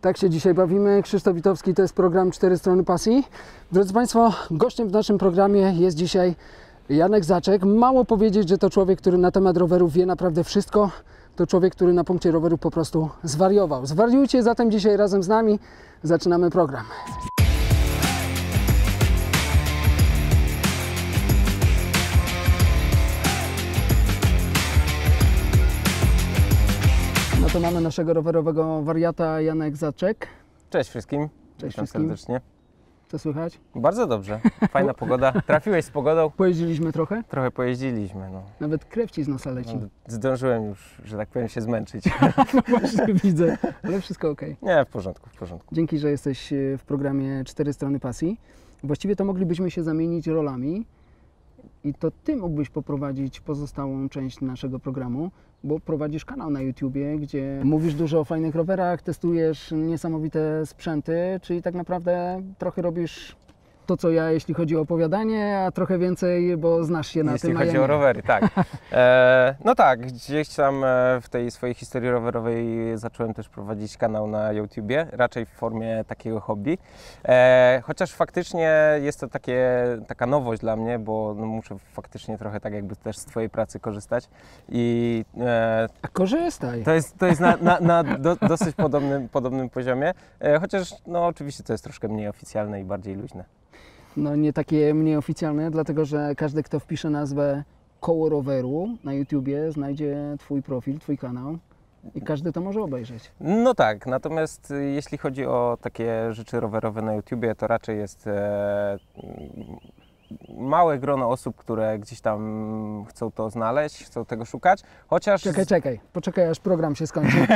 Tak się dzisiaj bawimy. Krzysztof Witowski, to jest program 4 strony pasji. Drodzy Państwo, gościem w naszym programie jest dzisiaj Janek Zaczek. Mało powiedzieć, że to człowiek, który na temat rowerów wie naprawdę wszystko. To człowiek, który na punkcie rowerów po prostu zwariował. Zwariujcie zatem dzisiaj razem z nami. Zaczynamy program. No to mamy naszego rowerowego wariata Janek Zaczek. Cześć wszystkim. Cześć Witam wszystkim. serdecznie. Co słychać? Bardzo dobrze. Fajna pogoda. Trafiłeś z pogodą? Pojeździliśmy trochę? Trochę pojeździliśmy. No. Nawet krew ci z nosa leci. Zdążyłem już, że tak powiem, się zmęczyć. No właśnie widzę, ale wszystko ok. Nie, w porządku, w porządku. Dzięki, że jesteś w programie 4 strony pasji. Właściwie to moglibyśmy się zamienić rolami i to Ty mógłbyś poprowadzić pozostałą część naszego programu, bo prowadzisz kanał na YouTubie, gdzie mówisz dużo o fajnych rowerach, testujesz niesamowite sprzęty, czyli tak naprawdę trochę robisz to, co ja, jeśli chodzi o opowiadanie, a trochę więcej, bo znasz się na Jeśli tym. chodzi o rowery, tak. No tak, gdzieś tam w tej swojej historii rowerowej zacząłem też prowadzić kanał na YouTubie, raczej w formie takiego hobby. Chociaż faktycznie jest to taka nowość dla mnie, bo no muszę faktycznie trochę tak jakby też z Twojej pracy korzystać. A korzystaj. To jest na dosyć podobnym poziomie, chociaż no oczywiście to jest troszkę mniej oficjalne i bardziej luźne. No nie takie mniej oficjalne, dlatego że każdy, kto wpisze nazwę Koło Roweru na YouTubie, znajdzie Twój profil, Twój kanał i każdy to może obejrzeć. No tak, natomiast jeśli chodzi o takie rzeczy rowerowe na YouTubie, to raczej jest małe grono osób, które gdzieś tam chcą to znaleźć, chcą tego szukać, chociaż... Czekaj, poczekaj aż program się skończy,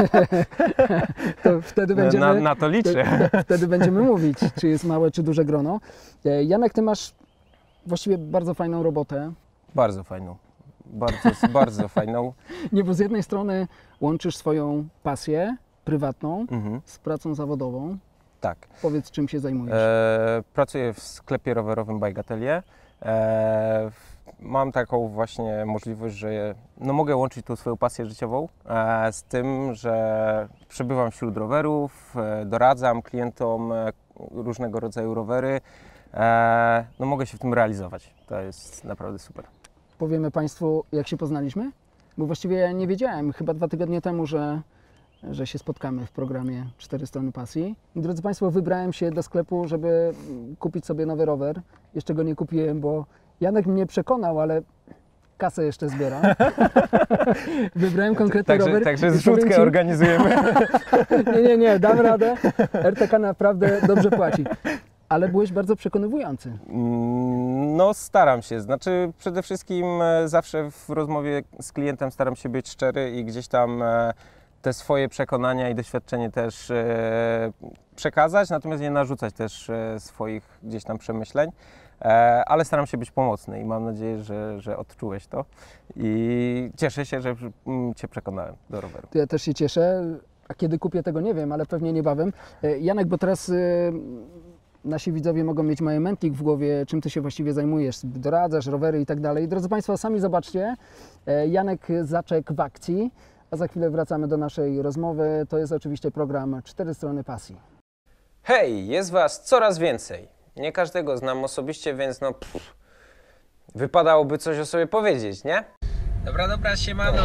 to wtedy będziemy... Na to liczę. Wtedy będziemy mówić, czy jest małe, czy duże grono. Janek, Ty masz właściwie bardzo fajną robotę. Bardzo fajną, bardzo fajną. Nie, bo z jednej strony łączysz swoją pasję prywatną z pracą zawodową. Tak. Powiedz, czym się zajmujesz. Pracuję w sklepie rowerowym Bike Atelier. Mam taką właśnie możliwość, że no mogę łączyć tą swoją pasję życiową z tym, że przebywam wśród rowerów, doradzam klientom różnego rodzaju rowery. No mogę się w tym realizować. To jest naprawdę super. Powiemy Państwu, jak się poznaliśmy? Bo właściwie ja nie wiedziałem, chyba 2 tygodnie temu, że się spotkamy w programie 4 strony pasji. I drodzy Państwo, wybrałem się do sklepu, żeby kupić sobie nowy rower. Jeszcze go nie kupiłem, bo Janek mnie przekonał, ale kasę jeszcze zbiera. Wybrałem konkretny rower. Także zrzutkę organizujemy. Nie, dam radę. RTK naprawdę dobrze płaci. Ale byłeś bardzo przekonywujący. No staram się, znaczy przede wszystkim zawsze w rozmowie z klientem staram się być szczery i gdzieś tam te swoje przekonania i doświadczenie też przekazać, natomiast nie narzucać też swoich gdzieś tam przemyśleń, ale staram się być pomocny i mam nadzieję, że odczułeś to i cieszę się, że Cię przekonałem do roweru. Ja też się cieszę, a kiedy kupię tego nie wiem, ale pewnie niebawem. Janek, bo teraz nasi widzowie mogą mieć mały mętlik w głowie, czym Ty się właściwie zajmujesz, doradzasz, rowery i tak dalej. Drodzy Państwo, sami zobaczcie, Janek Zaczek w akcji. A za chwilę wracamy do naszej rozmowy. To jest oczywiście program 4 strony pasji. Hej, jest Was coraz więcej. Nie każdego znam osobiście, więc no wypadałoby coś o sobie powiedzieć, nie? Dobra, siemano!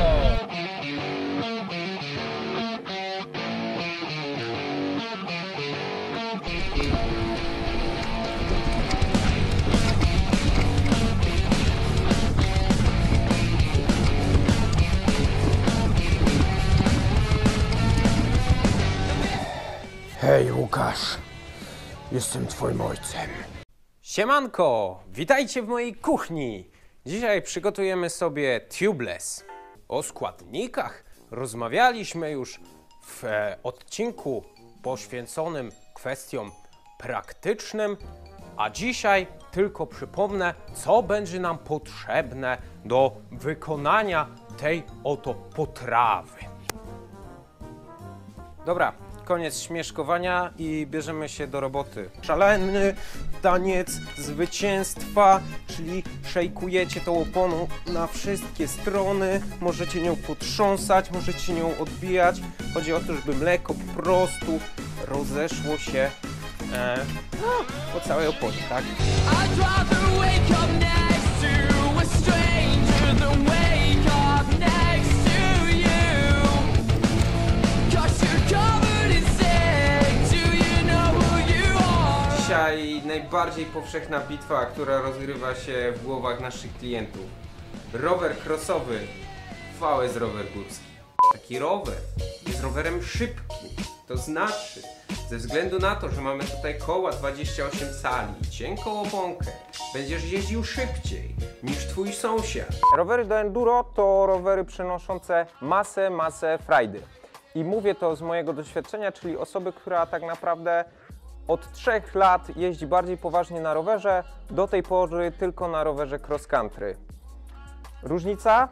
Hej Łukasz, jestem twoim ojcem. Siemanko, witajcie w mojej kuchni. Dzisiaj przygotujemy sobie tubeless. O składnikach rozmawialiśmy już w odcinku poświęconym kwestiom praktycznym, a dzisiaj tylko przypomnę, co będzie nam potrzebne do wykonania tej oto potrawy. Dobra, Koniec śmieszkowania i bierzemy się do roboty. Szalony taniec zwycięstwa, czyli szejkujecie tą oponą na wszystkie strony, możecie nią potrząsać, możecie nią odbijać. Chodzi o to, żeby mleko po prostu rozeszło się po całej oponie, tak? I'd rather wake up next to a stranger than wake up next to you. 'Cause you're covered in sick. Do you know who you are? Dzisiaj najbardziej powszechna bitwa, która rozgrywa się w głowach naszych klientów. Rower crossowy, VS rower górski. Taki rower jest rowerem szybkim, to znaczy ze względu na to, że mamy tutaj koła 28 cali, cienką oponkę, będziesz jeździł szybciej niż twój sąsiad. Rowery do enduro to rowery przynoszące masę frajdy. I mówię to z mojego doświadczenia, czyli osoby, która tak naprawdę od 3 lat jeździ bardziej poważnie na rowerze, do tej pory tylko na rowerze cross country. Różnica?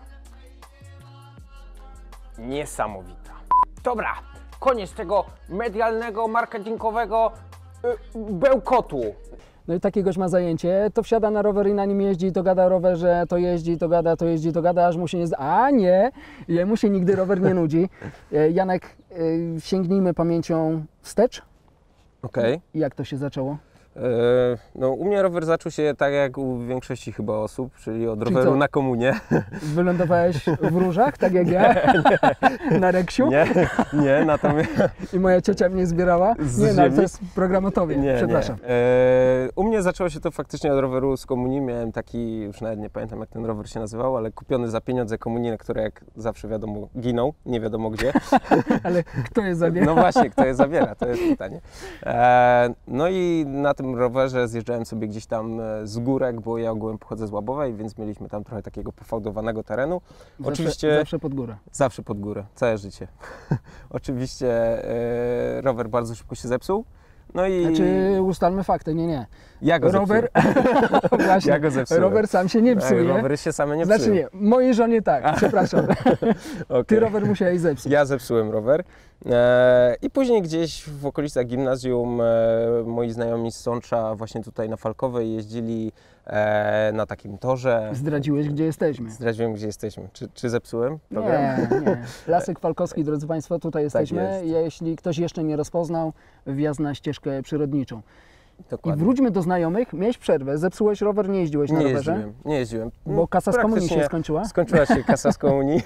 Niesamowita. Dobra, koniec tego medialnego, marketingowego bełkotu. No i taki gość ma zajęcie, to wsiada na rower i na nim jeździ, to gada o rowerze, to jeździ, to gada, to jeździ, to gada, aż mu się nie... A nie, jemu się nigdy rower nie nudzi. Janek, sięgnijmy pamięcią wstecz. Okej. Jak to się zaczęło? No, u mnie rower zaczął się tak jak u większości chyba osób, czyli od roweru co? na komunie. Wylądowałeś w Różach, tak jak ja? Na Reksiu? Nie, natomiast... I moja ciocia mnie zbierała? Z Nie, no ale to ziemi? jest program o tobie, przepraszam. Nie. U mnie zaczęło się to faktycznie od roweru z komunii. Miałem taki, już nawet nie pamiętam jak ten rower się nazywał, ale kupiony za pieniądze komunijne, które jak zawsze wiadomo ginął, nie wiadomo gdzie. Ale kto je zabiera? No właśnie, kto je zabiera, to jest pytanie. No i na tym rowerze zjeżdżałem sobie gdzieś tam z górek, bo ja ogółem pochodzę z Łabowej, więc mieliśmy tam trochę takiego pofałdowanego terenu. Zawsze pod górę. Zawsze pod górę, całe życie. Oczywiście rower bardzo szybko się zepsuł. No i Znaczy ustalmy fakty, nie. ja go Rower, zepsułem. właśnie, Ja go zepsułem. rower sam się nie psuje. Rowery się same nie psują. Znaczy nie, mojej żonie tak, przepraszam. Okay. Ty rower musiałeś zepsuć. Ja zepsułem rower i później gdzieś w okolicach gimnazjum moi znajomi z Sącza właśnie tutaj na Falkowej jeździli na takim torze. Zdradziłeś, gdzie jesteśmy. Zdradziłem, gdzie jesteśmy. Czy zepsułem program? Nie. Lasek Falkowski, drodzy Państwo, tutaj jesteśmy. jest. Jeśli ktoś jeszcze nie rozpoznał, wjazd na ścieżkę przyrodniczą. I Dokładnie. wróćmy do znajomych. Miałeś przerwę, zepsułeś rower, nie jeździłeś na rowerze? Nie jeździłem. Bo kasa z komunii się Praktycznie skończyła? Skończyła się kasa z komunii.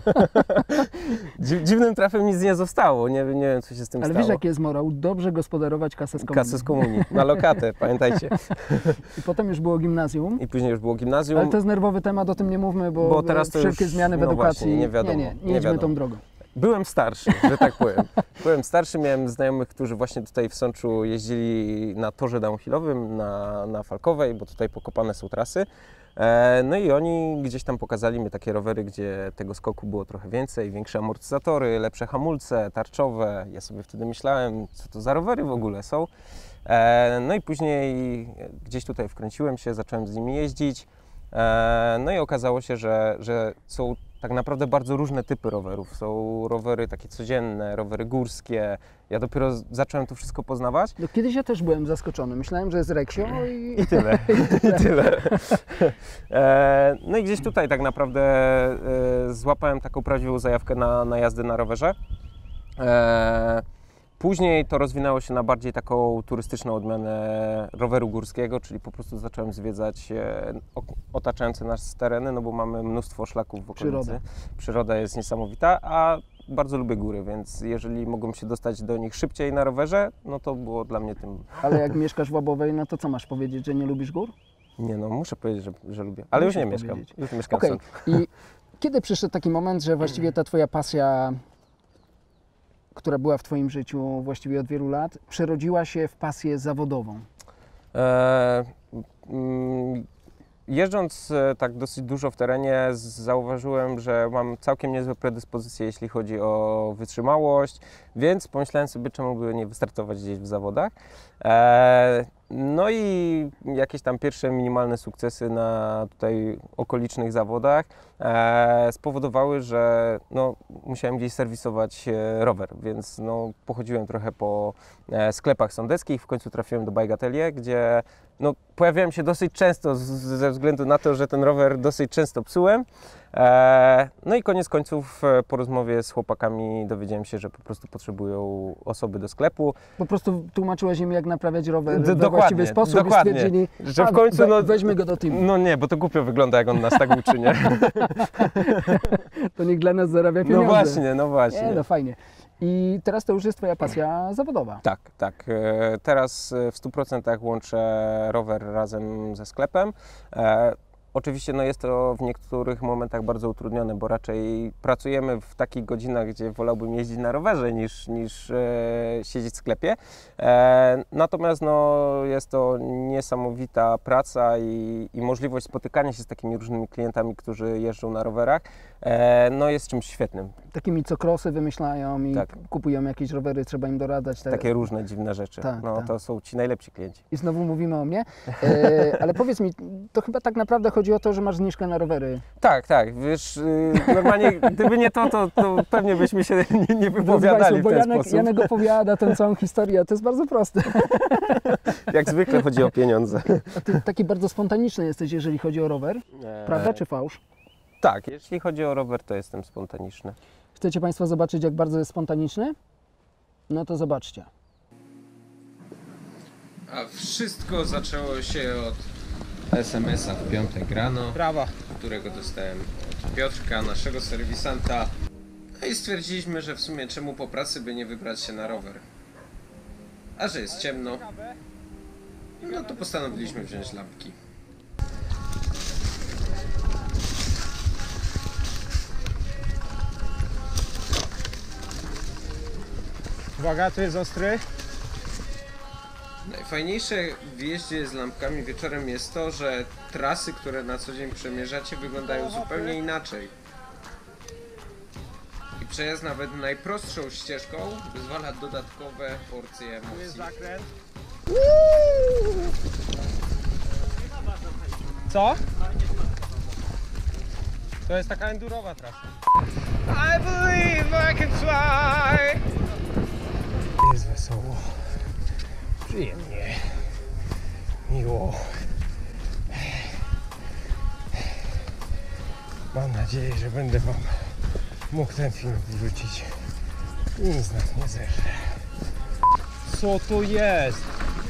Dziwnym trafem nic nie zostało. Nie wiem, co się z tym Ale stało. wiesz, jaki jest morał? Dobrze gospodarować kasę z komunii. Kasę z komunii. Na lokatę, pamiętajcie. I potem już było gimnazjum. I później już było gimnazjum. Ale to jest nerwowy temat, o tym nie mówmy, bo teraz to wszelkie już, zmiany w no edukacji... właśnie, nie wiadomo, nie nie idźmy wiadomo. tą drogą. Byłem starszy, że tak powiem. Byłem starszy, miałem znajomych, którzy właśnie tutaj w Sączu jeździli na torze downhillowym, na Falkowej, bo tutaj pokopane są trasy. No i oni gdzieś tam pokazali mi takie rowery, gdzie tego skoku było trochę więcej, większe amortyzatory, lepsze hamulce, tarczowe. Ja sobie wtedy myślałem, co to za rowery w ogóle są. No i później gdzieś tutaj wkręciłem się, zacząłem z nimi jeździć. No i okazało się, że są tak naprawdę bardzo różne typy rowerów. Są rowery takie codzienne, rowery górskie. Ja dopiero zacząłem to wszystko poznawać. No, kiedyś ja też byłem zaskoczony. Myślałem, że jest Reksio I tyle. I tyle. No i gdzieś tutaj tak naprawdę złapałem taką prawdziwą zajawkę na jazdę na rowerze. Później to rozwinęło się na bardziej taką turystyczną odmianę roweru górskiego, czyli po prostu zacząłem zwiedzać otaczające nas tereny, no bo mamy mnóstwo szlaków w okolicy. Przyroda jest niesamowita, a bardzo lubię góry, więc jeżeli mogłem się dostać do nich szybciej na rowerze, no to było dla mnie tym... Ale jak mieszkasz w Łabowej, no to co masz powiedzieć, że nie lubisz gór? Nie no, muszę powiedzieć, że lubię, ale już nie mieszkam. Już mieszkam Okej. stąd. I kiedy przyszedł taki moment, że właściwie ta Twoja pasja, która była w Twoim życiu właściwie od wielu lat, przerodziła się w pasję zawodową? Jeżdżąc tak dosyć dużo w terenie, zauważyłem, że mam całkiem niezłe predyspozycje, jeśli chodzi o wytrzymałość, więc pomyślałem sobie, czemu by nie wystartować gdzieś w zawodach. No i jakieś tam pierwsze minimalne sukcesy na tutaj okolicznych zawodach spowodowały, że no, musiałem gdzieś serwisować rower, więc no, pochodziłem trochę po sklepach sądeckich, w końcu trafiłem do Bike Atelier, gdzie no, pojawiałem się dosyć często ze względu na to, że ten rower dosyć często psułem. No i koniec końców po rozmowie z chłopakami dowiedziałem się, że po prostu potrzebują osoby do sklepu. Po prostu tłumaczyłeś im, jak naprawiać rower we Dokładnie, właściwy sposób dokładnie. i stwierdzili, Że w końcu no, weźmy go do teamu. No nie, bo to głupio wygląda, jak on nas tak uczy, nie? To niech dla nas zarabia pieniądze. No właśnie. Nie, no fajnie. I teraz to już jest Twoja pasja zawodowa. Tak, tak. Teraz w 100% łączę rower razem ze sklepem. Oczywiście no jest to w niektórych momentach bardzo utrudnione, bo raczej pracujemy w takich godzinach, gdzie wolałbym jeździć na rowerze niż siedzieć w sklepie. Natomiast no, jest to niesamowita praca i możliwość spotykania się z takimi różnymi klientami, którzy jeżdżą na rowerach, no jest czymś świetnym. Takimi, co krosy wymyślają i Tak. kupują jakieś rowery, trzeba im doradzać. Takie różne dziwne rzeczy. Tak, No tak. to są ci najlepsi klienci. I znowu mówimy o mnie. Ale powiedz mi, to chyba tak naprawdę chodzi o to, że masz zniżkę na rowery. Tak, tak. Wiesz, normalnie gdyby nie to pewnie byśmy się nie Drodzy wypowiadali Państwo, w bo ten sposób. Janek opowiada tę całą historię, a to jest bardzo proste. Jak zwykle chodzi o pieniądze. A ty taki bardzo spontaniczny jesteś, jeżeli chodzi o rower, prawda czy fałsz? Tak, jeśli chodzi o rower, to jestem spontaniczny. Chcecie Państwo zobaczyć, jak bardzo jest spontaniczny? No to zobaczcie. A wszystko zaczęło się od SMS-a w piątek rano, którego dostałem od Piotrka, naszego serwisanta. No i stwierdziliśmy, że w sumie czemu po pracy by nie wybrać się na rower. A że jest ciemno, no to postanowiliśmy wziąć lampki. Uwaga, tu jest ostry. Najfajniejsze w jeździe z lampkami wieczorem jest to, że trasy, które na co dzień przemierzacie, wyglądają zupełnie inaczej. I przejazd nawet najprostszą ścieżką wyzwala dodatkowe porcje emocji. Zakręt. Co? To jest taka endurowa trasa. I believe I can fly. Jest wesoło. Przyjemnie. Miło. Mam nadzieję, że będę Wam mógł ten film wrzucić i nic nas nie zerze. Co to jest?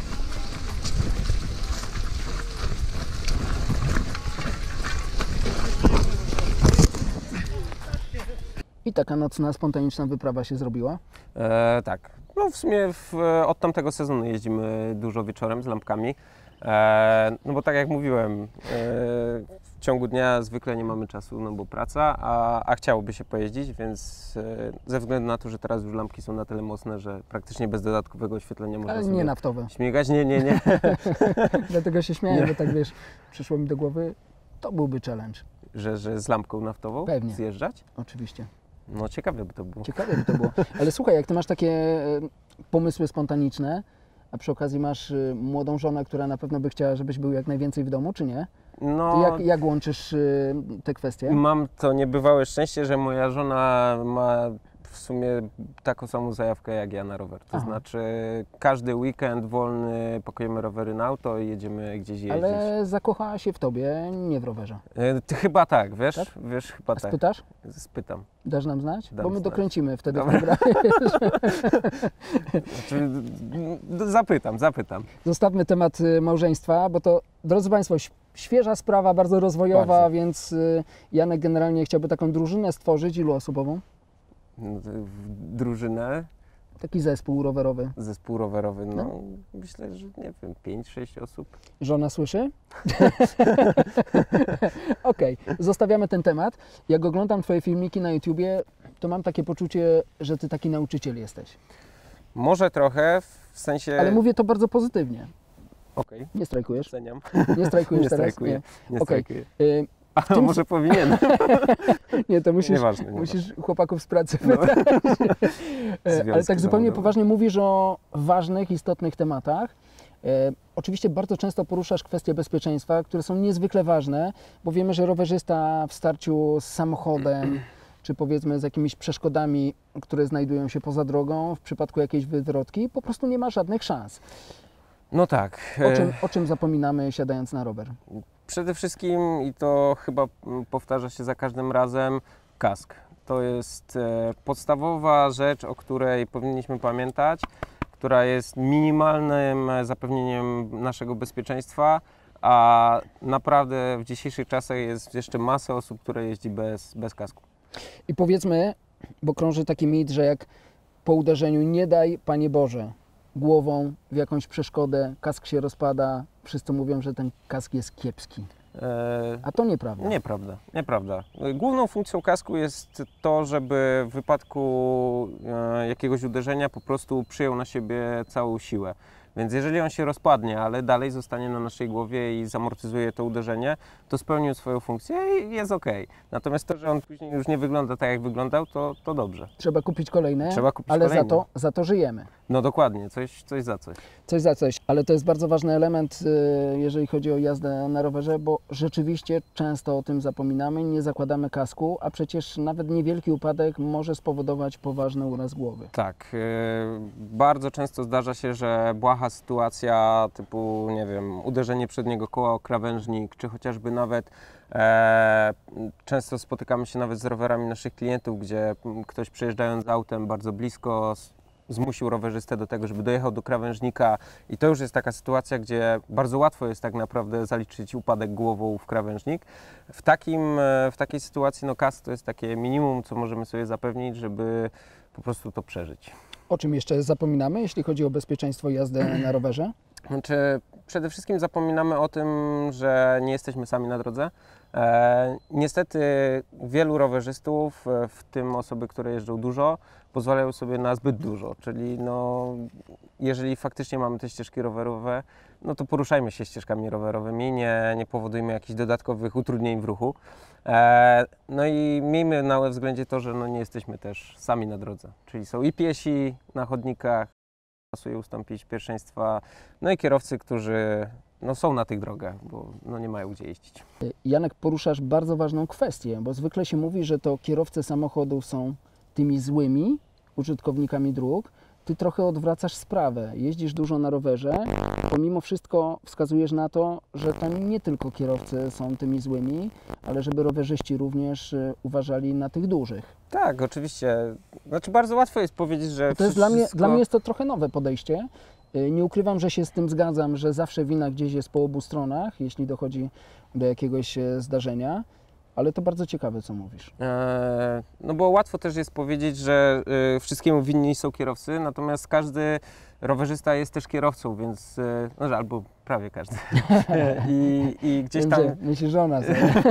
I taka nocna, spontaniczna wyprawa się zrobiła. Tak. No w sumie od tamtego sezonu jeździmy dużo wieczorem z lampkami. No bo tak jak mówiłem, w ciągu dnia zwykle nie mamy czasu, no bo praca, a chciałoby się pojeździć, więc ze względu na to, że teraz już lampki są na tyle mocne, że praktycznie bez dodatkowego oświetlenia można Ale sobie nie naftowe. śmigać. Nie. Dlatego się śmieję, bo tak wiesz, przyszło mi do głowy, to byłby challenge. że z lampką naftową Pewnie. zjeżdżać? Oczywiście. No ciekawe by to było. Ciekawe by to było. Ale słuchaj, jak ty masz takie pomysły spontaniczne, a przy okazji masz młodą żonę, która na pewno by chciała, żebyś był jak najwięcej w domu, czy nie? No, To jak łączysz te kwestie? mam to niebywałe szczęście, że moja żona ma w sumie taką samą zajawkę jak ja na rower. To Aha. znaczy każdy weekend wolny pakujemy rowery na auto i jedziemy gdzieś jeździć. Ale zakochała się w tobie, nie w rowerze. Ty chyba tak, wiesz? Tak? Wiesz, chyba A tak. spytasz? Spytam. Dasz nam znać? Dam Bo my znać. dokręcimy wtedy w Dobra. programie. Znaczy, zapytam. Zostawmy temat małżeństwa, bo to, drodzy Państwo, świeża sprawa, bardzo rozwojowa, Bardzo. więc Janek generalnie chciałby taką drużynę stworzyć. Ilu osobową? Drużynę, Taki zespół rowerowy. zespół rowerowy, no, No. myślę, że nie wiem, 5-6 osób. Żona słyszy? Okej, zostawiamy ten temat. Jak oglądam Twoje filmiki na YouTubie, to mam takie poczucie, że Ty taki nauczyciel jesteś. Może trochę, w sensie... Ale mówię to bardzo pozytywnie. Okej, Nie strajkujesz? doceniam. Nie strajkujesz Nie teraz? strajkuję, nie Okej. strajkuję. Y, A może powinien? Nie, to musisz, Nieważne. musisz chłopaków z pracy No. pytać. Ale Związki tak zupełnie zawodowe. poważnie mówisz o ważnych, istotnych tematach, Oczywiście bardzo często poruszasz kwestie bezpieczeństwa, które są niezwykle ważne, bo wiemy, że rowerzysta w starciu z samochodem, czy powiedzmy z jakimiś przeszkodami, które znajdują się poza drogą, w przypadku jakiejś wywrotki, po prostu nie ma żadnych szans. No tak. O czym zapominamy siadając na rower? Przede wszystkim, i to chyba powtarza się za każdym razem, kask. To jest podstawowa rzecz, o której powinniśmy pamiętać, która jest minimalnym zapewnieniem naszego bezpieczeństwa, a naprawdę w dzisiejszych czasach jest jeszcze masa osób, które jeździ bez kasku. I powiedzmy, bo krąży taki mit, że jak po uderzeniu nie daj, Panie Boże, głową w jakąś przeszkodę, kask się rozpada, wszyscy mówią, że ten kask jest kiepski. A to nieprawda. Nieprawda. Główną funkcją kasku jest to, żeby w wypadku jakiegoś uderzenia po prostu przyjął na siebie całą siłę. Więc jeżeli on się rozpadnie, ale dalej zostanie na naszej głowie i zamortyzuje to uderzenie, to spełnił swoją funkcję i jest ok. Natomiast to, że on później już nie wygląda tak, jak wyglądał, to dobrze. Trzeba kupić kolejne, ale kolejne. Za to żyjemy. No dokładnie, coś za coś. Coś za coś, ale to jest bardzo ważny element, jeżeli chodzi o jazdę na rowerze, bo rzeczywiście często o tym zapominamy, nie zakładamy kasku, a przecież nawet niewielki upadek może spowodować poważny uraz głowy. Tak, bardzo często zdarza się, że błaha sytuacja typu, nie wiem, uderzenie przedniego koła o krawężnik, czy chociażby nawet często spotykamy się nawet z rowerami naszych klientów, gdzie ktoś przejeżdżając autem bardzo blisko zmusił rowerzystę do tego, żeby dojechał do krawężnika i to już jest taka sytuacja, gdzie bardzo łatwo jest tak naprawdę zaliczyć upadek głową w krawężnik. W takiej sytuacji no kask to jest takie minimum, co możemy sobie zapewnić, żeby po prostu to przeżyć. O czym jeszcze zapominamy, jeśli chodzi o bezpieczeństwo jazdy na rowerze? Znaczy, przede wszystkim zapominamy o tym, że nie jesteśmy sami na drodze. Niestety wielu rowerzystów, w tym osoby, które jeżdżą dużo, pozwalają sobie na zbyt dużo, czyli no, jeżeli faktycznie mamy te ścieżki rowerowe, no to poruszajmy się ścieżkami rowerowymi, nie powodujmy jakichś dodatkowych utrudnień w ruchu. No i miejmy na względzie to, że no nie jesteśmy też sami na drodze, czyli są i piesi na chodnikach, pasuje ustąpić pierwszeństwa, no i kierowcy, którzy no, są na tych drogach, bo no, nie mają gdzie jeździć. Janek, poruszasz bardzo ważną kwestię, bo zwykle się mówi, że to kierowcy samochodów są tymi złymi użytkownikami dróg. Ty trochę odwracasz sprawę. Jeździsz dużo na rowerze, pomimo wszystko wskazujesz na to, że to nie tylko kierowcy są tymi złymi, ale żeby rowerzyści również uważali na tych dużych. Tak, oczywiście. Znaczy bardzo łatwo jest powiedzieć, że To jest dla mnie jest to trochę nowe podejście. Nie ukrywam, że się z tym zgadzam, że zawsze wina gdzieś jest po obu stronach, jeśli dochodzi do jakiegoś zdarzenia. Ale to bardzo ciekawe, co mówisz. No bo łatwo też jest powiedzieć, że wszystkiemu winni są kierowcy, natomiast każdy rowerzysta jest też kierowcą, więc no, albo prawie każdy. I gdzieś tam... Myślisz, że ona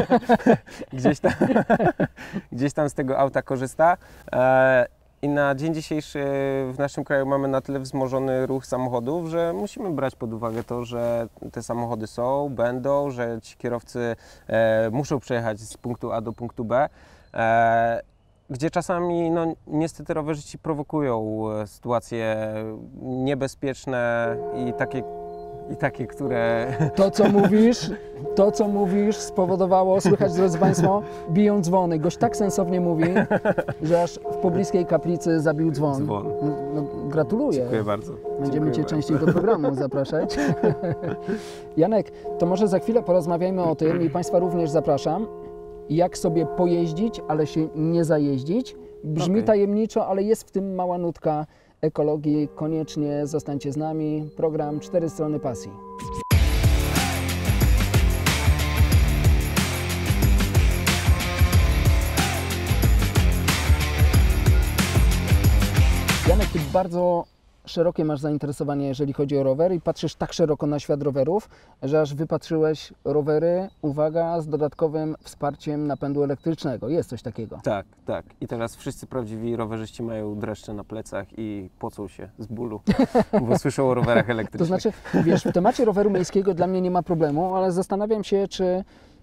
gdzieś tam z tego auta korzysta. I na dzień dzisiejszy w naszym kraju mamy na tyle wzmożony ruch samochodów, że musimy brać pod uwagę to, że te samochody są, będą, że ci kierowcy muszą przejechać z punktu A do punktu B, gdzie czasami no, niestety rowerzyści prowokują sytuacje niebezpieczne i takie, które... To, co mówisz, spowodowało, słychać, drodzy Państwo, biją dzwony. Gość tak sensownie mówi, że aż w pobliskiej kaplicy zabił dzwon. No, gratuluję. Dziękuję bardzo. Będziemy Cię częściej do programu zapraszać. Janek, to może za chwilę porozmawiajmy o tym i Państwa również zapraszam, jak sobie pojeździć, ale się nie zajeździć. Brzmi tajemniczo, ale jest w tym mała nutka ekologii. Koniecznie zostańcie z nami. Program 4 strony pasji. Janek, ty bardzo szerokie masz zainteresowanie, jeżeli chodzi o rower i patrzysz tak szeroko na świat rowerów, że aż wypatrzyłeś rowery, uwaga, z dodatkowym wsparciem napędu elektrycznego. Jest coś takiego. Tak, tak. I teraz wszyscy prawdziwi rowerzyści mają dreszcze na plecach i pocą się z bólu, bo słyszą o rowerach elektrycznych. To znaczy, wiesz, w temacie roweru miejskiego dla mnie nie ma problemu, ale zastanawiam się, czy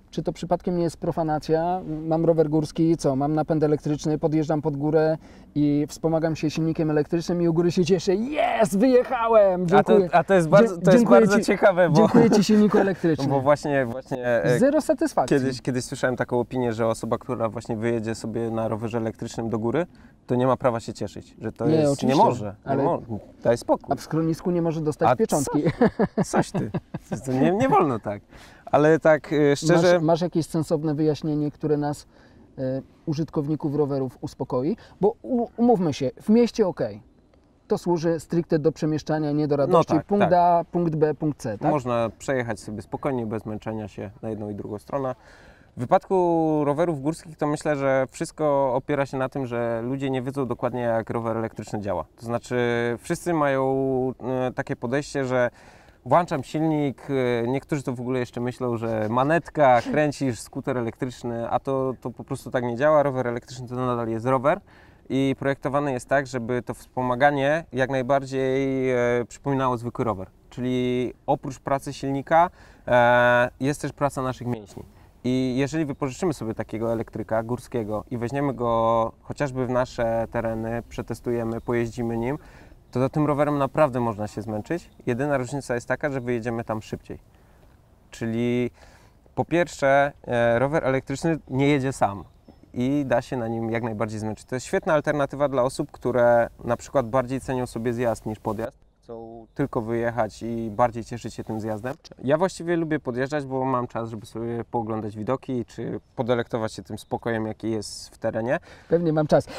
czy to przypadkiem nie jest profanacja? Mam rower górski, co? Mam napęd elektryczny, podjeżdżam pod górę i wspomagam się silnikiem elektrycznym i u góry się cieszę. Jest, wyjechałem! Dziękuję. A to jest bardzo, Dziękuję bardzo ci- ciekawe, bo, Dziękuję Ci silniku elektrycznym. bo właśnie Zero satysfakcji. kiedyś słyszałem taką opinię, że osoba, która właśnie wyjedzie sobie na rowerze elektrycznym do góry, to nie ma prawa się cieszyć, że to Nie, jest, oczywiście, nie może, ale- daj spokój. A w schronisku nie może dostać A pieczątki. Coś ty, to nie wolno tak. Ale tak szczerze, Masz jakieś sensowne wyjaśnienie, które nas, użytkowników rowerów, uspokoi? Bo umówmy się, w mieście to służy stricte do przemieszczania, nie do radości. tak, Punkt tak. A, punkt B, punkt C, tak? można przejechać sobie spokojnie, bez męczenia się na jedną i drugą stronę. W wypadku rowerów górskich to myślę, że wszystko opiera się na tym, że ludzie nie wiedzą dokładnie, jak rower elektryczny działa. To znaczy wszyscy mają takie podejście, że włączam silnik, niektórzy to w ogóle jeszcze myślą, że manetka, kręcisz, skuter elektryczny, a to po prostu tak nie działa. Rower elektryczny to nadal jest rower i projektowany jest tak, żeby to wspomaganie jak najbardziej przypominało zwykły rower. Czyli oprócz pracy silnika jest też praca naszych mięśni. I jeżeli wypożyczymy sobie takiego elektryka górskiego i weźmiemy go chociażby w nasze tereny, przetestujemy, pojeździmy nim, to tym rowerem naprawdę można się zmęczyć. Jedyna różnica jest taka, że wyjedziemy tam szybciej. Czyli po pierwsze rower elektryczny nie jedzie sam i da się na nim jak najbardziej zmęczyć. To jest świetna alternatywa dla osób, które na przykład bardziej cenią sobie zjazd niż podjazd. Chcą tylko wyjechać i bardziej cieszyć się tym zjazdem. Ja właściwie lubię podjeżdżać, bo mam czas, żeby sobie pooglądać widoki czy podelektować się tym spokojem, jaki jest w terenie. Pewnie mam czas.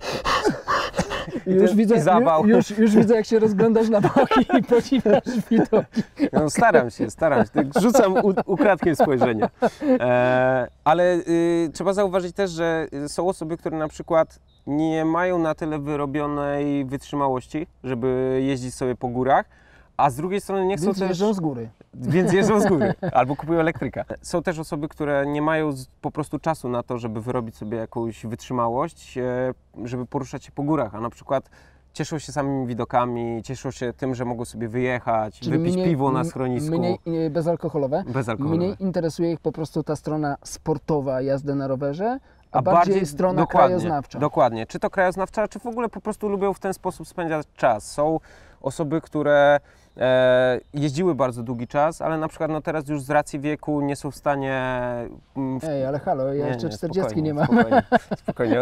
I zawał. Już widzę, jak się rozglądasz na boki i podziwiasz widoki. No, staram się, tak rzucam ukradkiem spojrzenia. Ale trzeba zauważyć też, że są osoby, które na przykład nie mają na tyle wyrobionej wytrzymałości, żeby jeździć sobie po górach, a z drugiej strony nie chcą Więc też... jeżdżą z góry. Więc jeżdżą z góry, albo kupują elektryka. Są też osoby, które nie mają po prostu czasu na to, żeby wyrobić sobie jakąś wytrzymałość, żeby poruszać się po górach, a na przykład cieszą się samymi widokami, cieszą się tym, że mogą sobie wyjechać, wypić piwo na schronisku. Mniej bezalkoholowe. Bezalkoholowe. Mniej interesuje ich po prostu ta strona sportowa jazdy na rowerze, a bardziej strona krajoznawcza. Dokładnie. Czy to krajoznawcza, czy w ogóle po prostu lubią w ten sposób spędzać czas. Są osoby, które jeździły bardzo długi czas, ale na przykład no teraz już z racji wieku nie są w stanie... Ej, ale halo, ja jeszcze 40 spokojnie, nie mam. Spokojnie.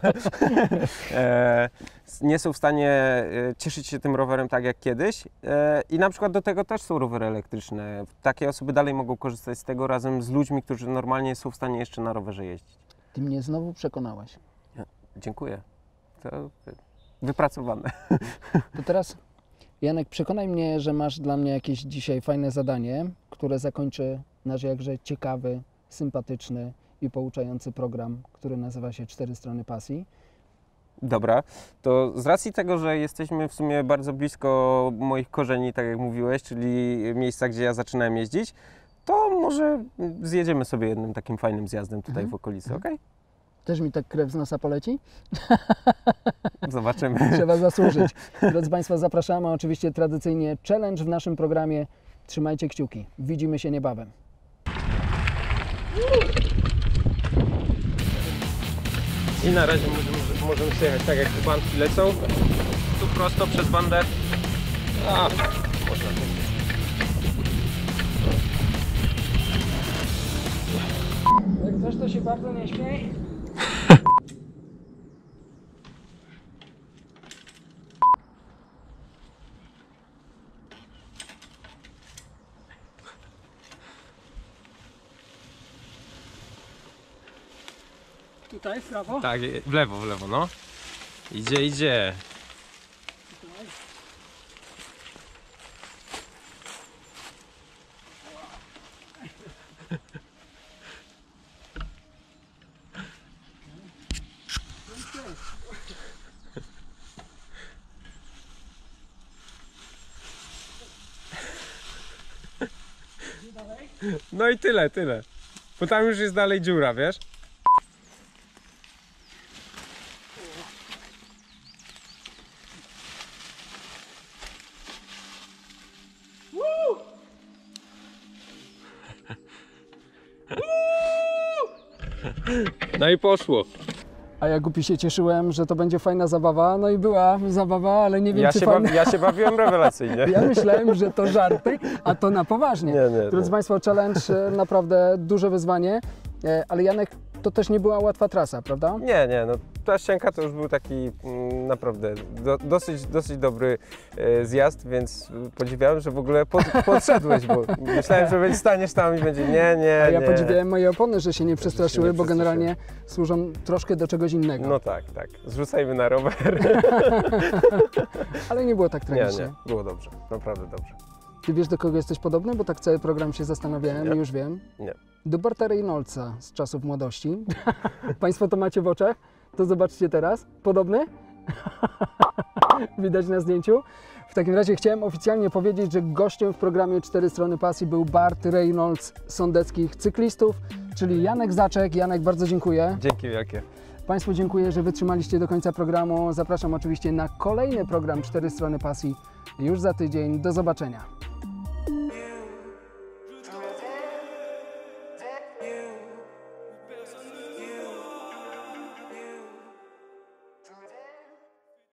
Nie są w stanie cieszyć się tym rowerem tak jak kiedyś i na przykład do tego też są rowery elektryczne. Takie osoby dalej mogą korzystać z tego razem z ludźmi, którzy normalnie są w stanie jeszcze na rowerze jeździć. Ty mnie znowu przekonałeś. Dziękuję. To wypracowane. To teraz, Janek, przekonaj mnie, że masz dla mnie jakieś dzisiaj fajne zadanie, które zakończy nasz jakże ciekawy, sympatyczny i pouczający program, który nazywa się 4 strony pasji. Dobra, to z racji tego, że jesteśmy w sumie bardzo blisko moich korzeni, tak jak mówiłeś, czyli miejsca, gdzie ja zaczynałem jeździć, to może zjedziemy sobie jednym takim fajnym zjazdem tutaj w okolicy, ok? Też mi tak krew z nosa poleci? Zobaczymy. Trzeba zasłużyć. Drodzy Państwo, zapraszamy. Oczywiście tradycyjnie challenge w naszym programie. Trzymajcie kciuki. Widzimy się niebawem. I na razie możemy przejechać tak, jak bandki lecą. Tu prosto przez bandę. A, można. Jak coś, to się bardzo nie śmiej. Tutaj, w prawo. Tak, w lewo, no. Idzie. No i tyle. Bo tam już jest dalej dziura, wiesz? No i poszło. A ja głupi się cieszyłem, że to będzie fajna zabawa. No i była zabawa, ale nie wiem, Ja czy się, fajna. ja się bawiłem rewelacyjnie. Ja myślałem, że to żarty, a to na poważnie. Nie. Drodzy Państwo, challenge naprawdę duże wyzwanie, ale Janek, to też nie była łatwa trasa, prawda? Nie, no ta ścianka to już był taki naprawdę dosyć dobry zjazd, więc podziwiałem, że w ogóle podszedłeś, bo myślałem, że staniesz tam i będzie nie. A ja podziwiałem moje opony, że się nie przestraszyły, bo generalnie służą troszkę do czegoś innego. No tak. Zrzucajmy na rower. Ale nie było tak tragicznie. Nie, było dobrze, naprawdę dobrze. Ty wiesz, do kogo jesteś podobny? Bo tak cały program się zastanawiałem Nie. i już wiem. Nie. Do Barta Reynoldsa z czasów młodości. Państwo to macie w oczach? To zobaczcie teraz. Podobny? Widać na zdjęciu. W takim razie chciałem oficjalnie powiedzieć, że gościem w programie 4 strony pasji był Bart Reynolds sondeckich cyklistów, czyli Janek Zaczek. Janek, bardzo dziękuję. Dzięki wielkie. Państwu dziękuję, że wytrzymaliście do końca programu. Zapraszam oczywiście na kolejny program 4 strony pasji już za tydzień. Do zobaczenia.